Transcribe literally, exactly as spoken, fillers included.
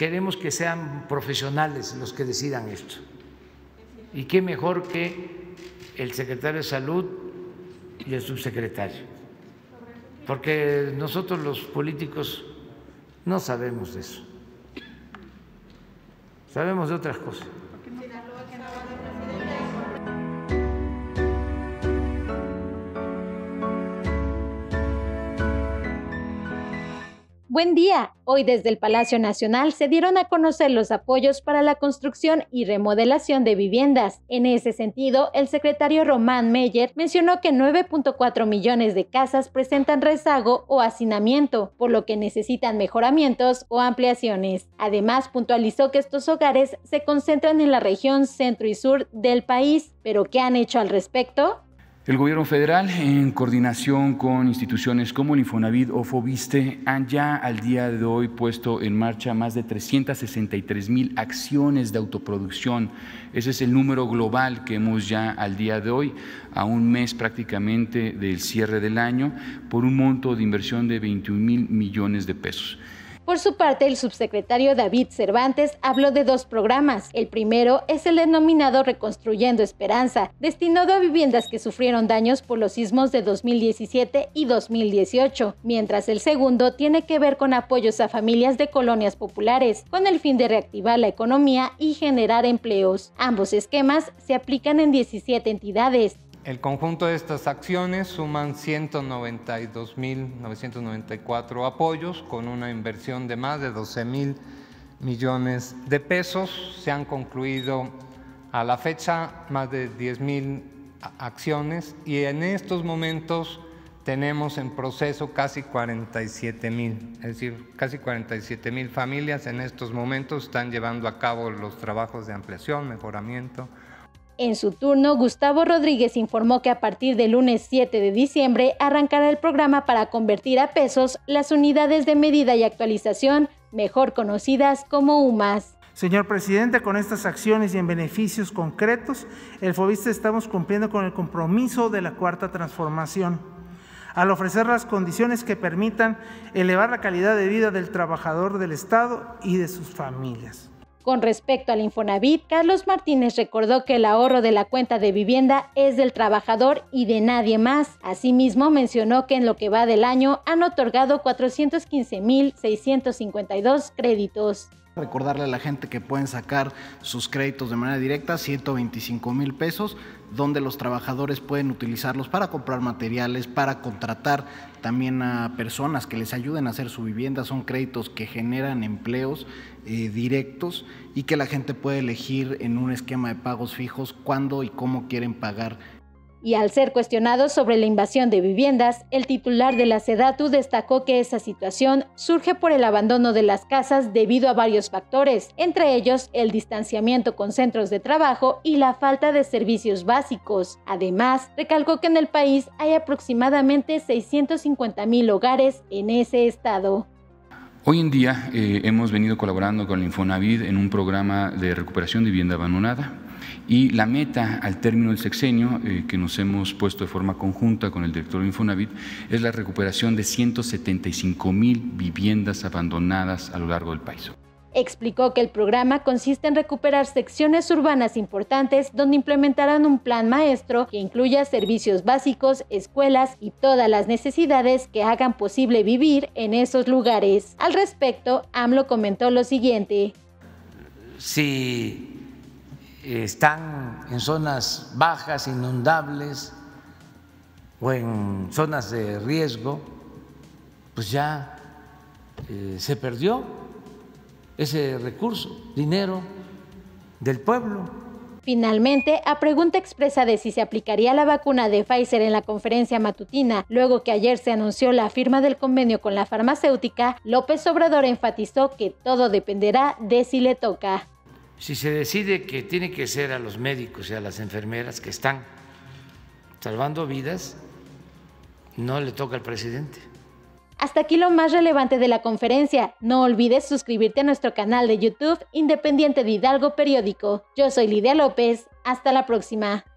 queremos que sean profesionales los que decidan esto. Y qué mejor que el secretario de Salud y el subsecretario, porque nosotros los políticos no sabemos de eso, sabemos de otras cosas. Buen día. Hoy desde el Palacio Nacional se dieron a conocer los apoyos para la construcción y remodelación de viviendas. En ese sentido, el secretario Román Meyer mencionó que nueve punto cuatro millones de casas presentan rezago o hacinamiento, por lo que necesitan mejoramientos o ampliaciones. Además, puntualizó que estos hogares se concentran en la región centro y sur del país. ¿Pero qué han hecho al respecto? El Gobierno federal, en coordinación con instituciones como el Infonavit o Foviste, han ya al día de hoy puesto en marcha más de trescientas sesenta y tres mil acciones de autoproducción. Ese es el número global que hemos ya al día de hoy, a un mes prácticamente del cierre del año, por un monto de inversión de veintiún mil millones de pesos. Por su parte, el subsecretario David Cervantes habló de dos programas. El primero es el denominado Reconstruyendo Esperanza, destinado a viviendas que sufrieron daños por los sismos de dos mil diecisiete y dos mil dieciocho, mientras el segundo tiene que ver con apoyos a familias de colonias populares, con el fin de reactivar la economía y generar empleos. Ambos esquemas se aplican en diecisiete entidades. El conjunto de estas acciones suman ciento noventa y dos mil novecientos noventa y cuatro apoyos con una inversión de más de doce mil millones de pesos. Se han concluido a la fecha más de diez mil acciones y en estos momentos tenemos en proceso casi cuarenta y siete mil, es decir, casi cuarenta y siete mil familias en estos momentos están llevando a cabo los trabajos de ampliación, mejoramiento. En su turno, Gustavo Rodríguez informó que a partir del lunes siete de diciembre arrancará el programa para convertir a pesos las unidades de medida y actualización, mejor conocidas como U M A S. Señor presidente, con estas acciones y en beneficios concretos, el Foviste estamos cumpliendo con el compromiso de la Cuarta Transformación, al ofrecer las condiciones que permitan elevar la calidad de vida del trabajador del Estado y de sus familias. Con respecto al Infonavit, Carlos Martínez recordó que el ahorro de la cuenta de vivienda es del trabajador y de nadie más. Asimismo, mencionó que en lo que va del año han otorgado cuatrocientos quince mil seiscientos cincuenta y dos créditos. Recordarle a la gente que pueden sacar sus créditos de manera directa, ciento veinticinco mil pesos, donde los trabajadores pueden utilizarlos para comprar materiales, para contratar también a personas que les ayuden a hacer su vivienda. Son créditos que generan empleos eh, directos y que la gente puede elegir en un esquema de pagos fijos cuándo y cómo quieren pagar. Y al ser cuestionado sobre la invasión de viviendas, el titular de la SEDATU destacó que esa situación surge por el abandono de las casas debido a varios factores, entre ellos el distanciamiento con centros de trabajo y la falta de servicios básicos. Además, recalcó que en el país hay aproximadamente seiscientos cincuenta mil hogares en ese estado. Hoy en día eh, hemos venido colaborando con el Infonavit en un programa de recuperación de vivienda abandonada. Y la meta al término del sexenio eh, que nos hemos puesto de forma conjunta con el director de Infonavit es la recuperación de ciento setenta y cinco mil viviendas abandonadas a lo largo del país. Explicó que el programa consiste en recuperar secciones urbanas importantes donde implementarán un plan maestro que incluya servicios básicos, escuelas y todas las necesidades que hagan posible vivir en esos lugares. Al respecto, AMLO comentó lo siguiente. Si están en zonas bajas, inundables o en zonas de riesgo, pues ya eh, se perdió ese recurso, dinero del pueblo. Finalmente, a pregunta expresa de si se aplicaría la vacuna de Pfizer en la conferencia matutina, luego que ayer se anunció la firma del convenio con la farmacéutica, López Obrador enfatizó que todo dependerá de si le toca. Si se decide que tiene que ser a los médicos y a las enfermeras que están salvando vidas, no le toca al presidente. Hasta aquí lo más relevante de la conferencia. No olvides suscribirte a nuestro canal de YouTube Independiente de Hidalgo Periódico. Yo soy Lidia López. Hasta la próxima.